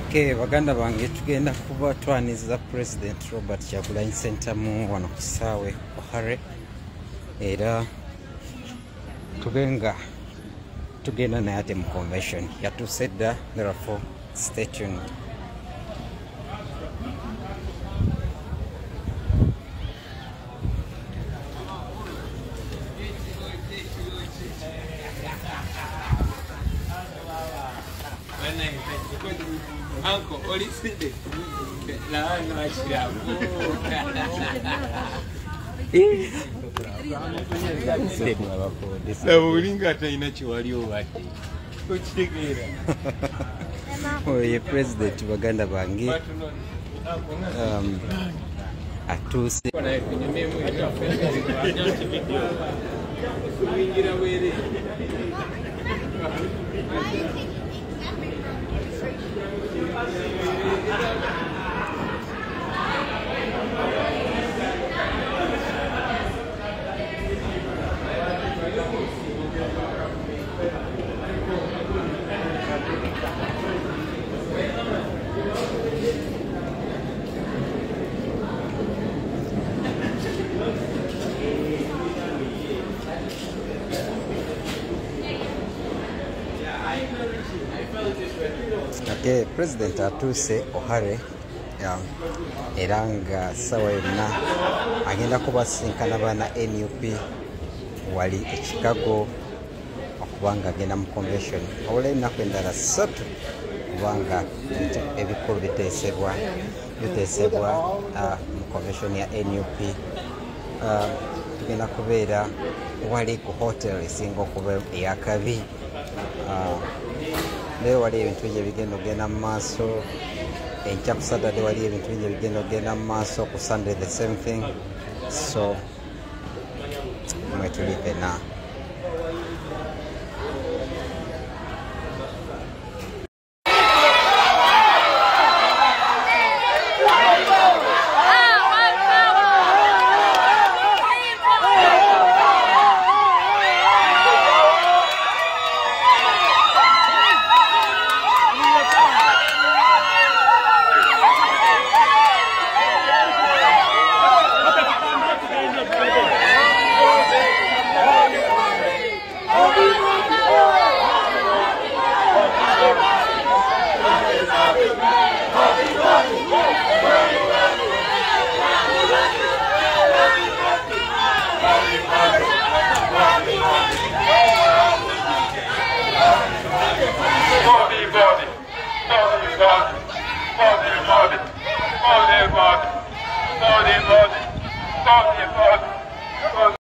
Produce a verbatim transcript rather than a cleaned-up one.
Okay, baganda bange tugenda kuba twaniza President Robert Kyagulanyi Ssentamu wano ku kisaawe Ohare era tugenga tugenda naye ate mu convention yatuuse dda, therefore stay tuned. Uncle, what is it? La no achirabu. La ulinga taina chiwali owati. Kuchitegeera. Oye President baganda bange. Um atuse. Okay, President atuuse Ohare era nga sawa yonna agenda kubasinkana bana N U P wali e Chicago okubanga agenda mu convention wabula ennaku endala ssatu kubanga ebikulu biteesebwa biteesebwa mu convention ya N U P. Tugenda kubeera wali ku hotel esinga okuba eyakabi. Leo wali ebintu bingi ebigenda ogenda mu maaso, enkya ku Saturday wali ebintu bingi ebigenda ogenda mu maaso, ku Sunday the same thing, so mwetuli pena. Bobi, Bobi, Bobi, Bobi, Bobi, Bobi, Bobi, Bobi, Bobi, Bobi, Bobi, Bobi, Bobi.